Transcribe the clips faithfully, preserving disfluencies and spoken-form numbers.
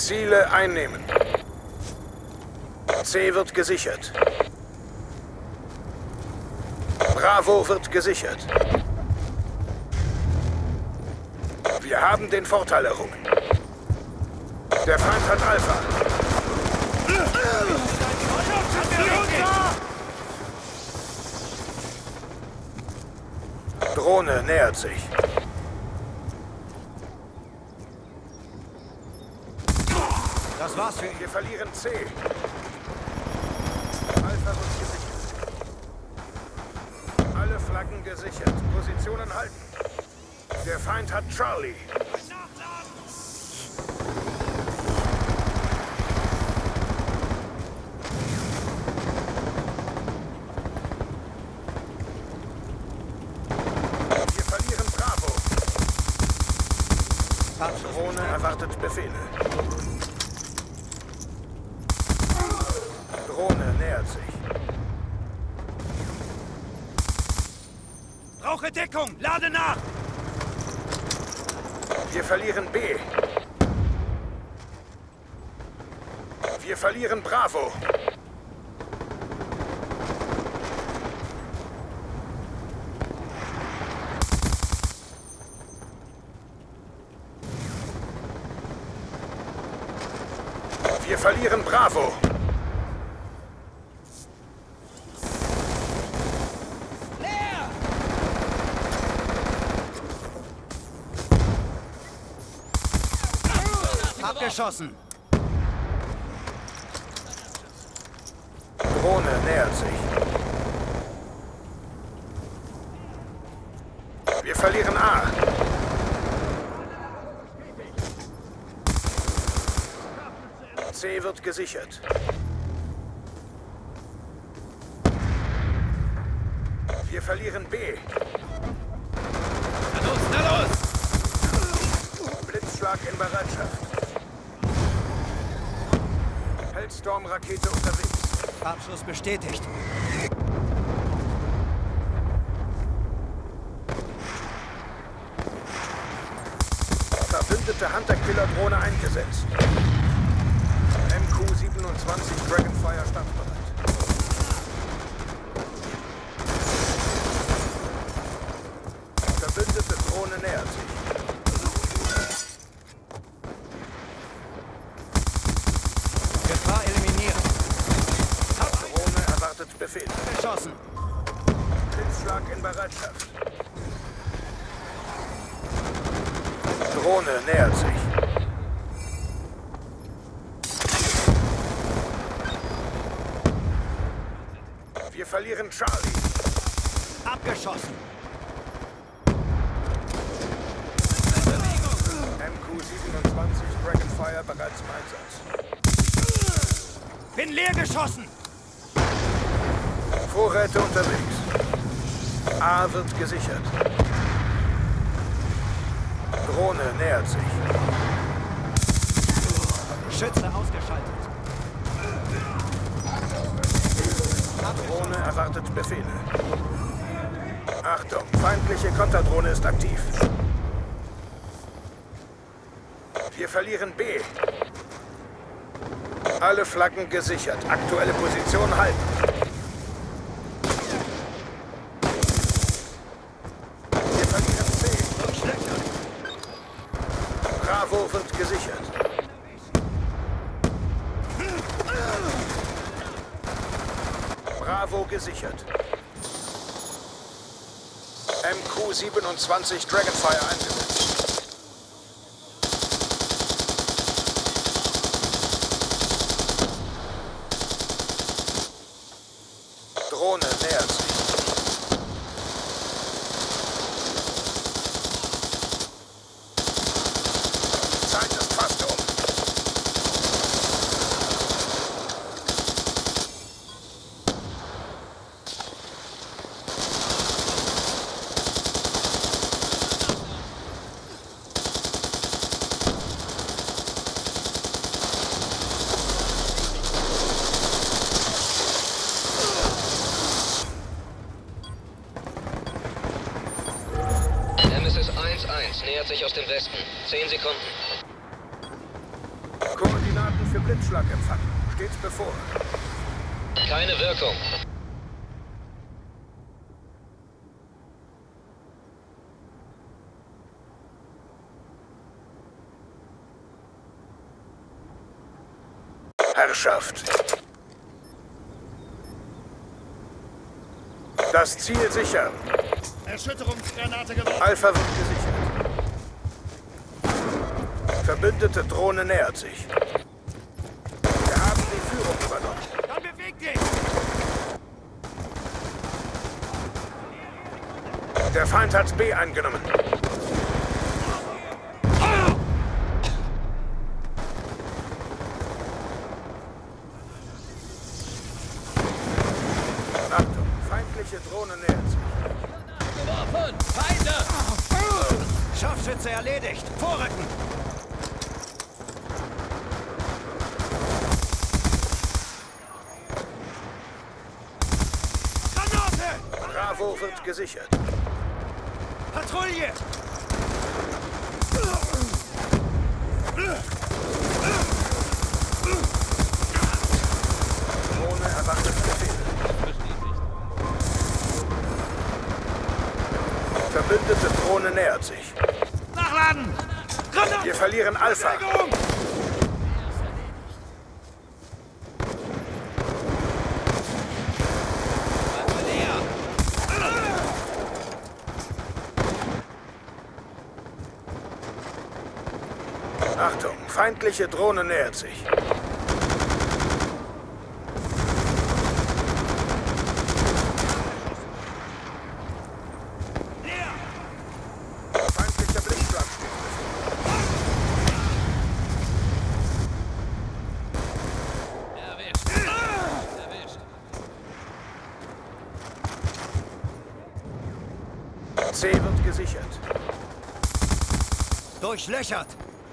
Ziele einnehmen. C wird gesichert. Bravo wird gesichert. Wir haben den Vorteil errungen. Der Feind hat Alpha. Drohne nähert sich. Das war's für ihn. Wir verlieren C. Alpha wird gesichert. Alle Flaggen gesichert. Positionen halten. Der Feind hat Charlie. Wir verlieren Bravo. Drohne erwartet Befehle. Drohne nähert sich. Brauche Deckung! Lade nach! Wir verlieren B. Wir verlieren Bravo. Wir verlieren Bravo. Abgeschossen! Drohne nähert sich. Wir verlieren A. C wird gesichert. Wir verlieren B. Na los, na los! Blitzschlag in Bereitschaft. Hellstorm-Rakete unterwegs. Abschuss bestätigt. Verbündete Hunter-Killer-Drohne eingesetzt. M Q siebenundzwanzig Dragonfire startbereit. Verbündete Drohne nähert sich. Gefahr eliminiert. Drohne erwartet Befehl. Geschossen. Blitzschlag in Bereitschaft. Drohne nähert sich. Wir verlieren Charlie. Abgeschossen. M Q siebenundzwanzig Dragonfire bereits im Einsatz. Bin leer geschossen. Vorräte unterwegs. A wird gesichert. Drohne nähert sich. Schütze ausgeschaltet. Drohne erwartet Befehle. Achtung, feindliche Konterdrohne ist aktiv. Wir verlieren B. Alle Flaggen gesichert. Aktuelle Position halten. Wir verlieren C. Bravo wird gesichert. Bravo gesichert. M Q siebenundzwanzig Dragonfire eingesetzt. Drohne nähert sich. Die Zeit ist fast um. Nemesis eins eins nähert sich aus dem Westen. Zehn Sekunden. Kurz Blitzschlag empfangen. Stets bevor. Keine Wirkung. Herrschaft. Das Ziel sichern. Erschütterungsgranate geworfen. Alpha wird gesichert. Verbündete Drohne nähert sich. Wir haben die Führung übernommen. Dann beweg dich! Der Feind hat B eingenommen. Achtung, feindliche Drohne nähert sich. Geworfen! Feinde! Scharfschütze erledigt. Vorrücken! Granate! Bravo wird gesichert. Patrouille! Drohne erwartet Befehl. Verbündete Drohne nähert sich. Nachladen! Granate! Wir verlieren Alpha. Bewegung! Achtung, feindliche Drohne nähert sich. Feindlicher Blitzschlag steht Erwischt! Erwischt! bevor. C wird gesichert. Durchlöchert!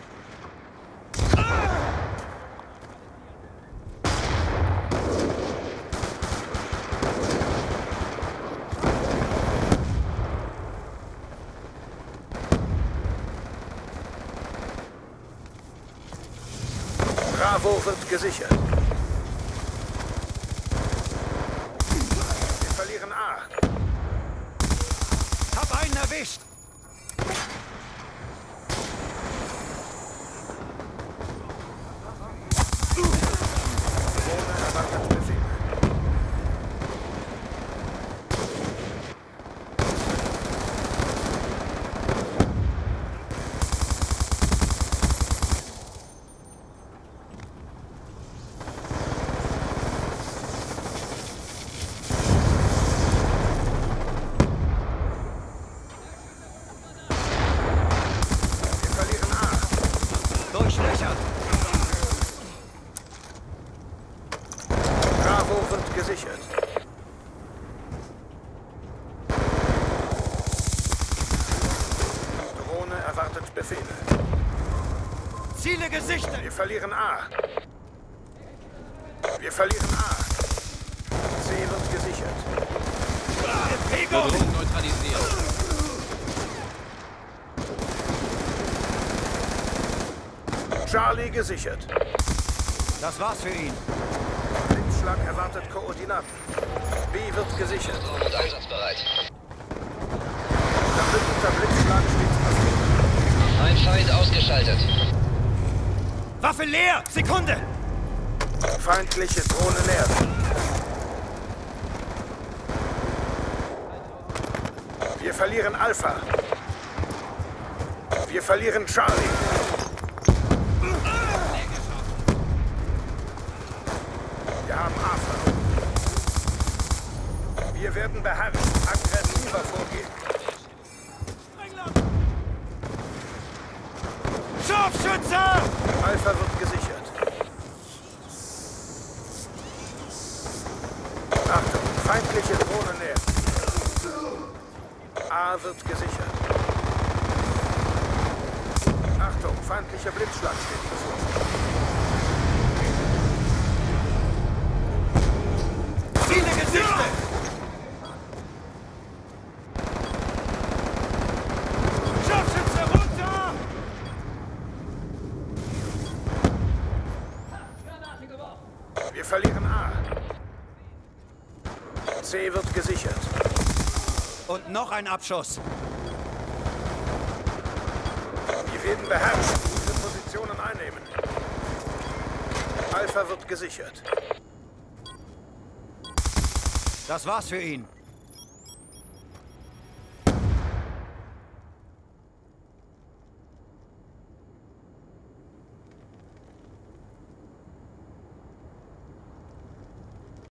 Bravo wird gesichert. Wir verlieren A. Hab einen erwischt! Drohne erwartet Befehl. Wir verlieren A. Durchlöchert! Bravo wird gesichert. Drohne erwartet Befehle. Ziele gesichtet! Wir verlieren A. Wir verlieren A. C wird gesichert. Bewegung! Bedrohung neutralisiert. Charlie gesichert. Das war's für ihn. Blitzschlag erwartet Koordinaten. B wird gesichert. Und einsatzbereit. Verbündeter Blitzschlag steht passiert. Ein Feind ausgeschaltet. Waffe leer! Sekunde! Feindliche Drohne nähert. Wir verlieren Alpha. Wir verlieren Charlie. Wir haben A verloren. Wir werden beherrscht. Aggressiver vorgehen. Scharfschütze! Alpha wird gesichert. Achtung, feindliche Drohne nähert. A wird gesichert. Achtung, feindlicher Blitzschlag steht bevor. Ziele gesichtet! Scharfschütze runter! Wir verlieren A. C wird gesichert. Und noch ein Abschuss. Wir werden beherrscht. Diese Positionen einnehmen. Alpha wird gesichert. Das war's für ihn.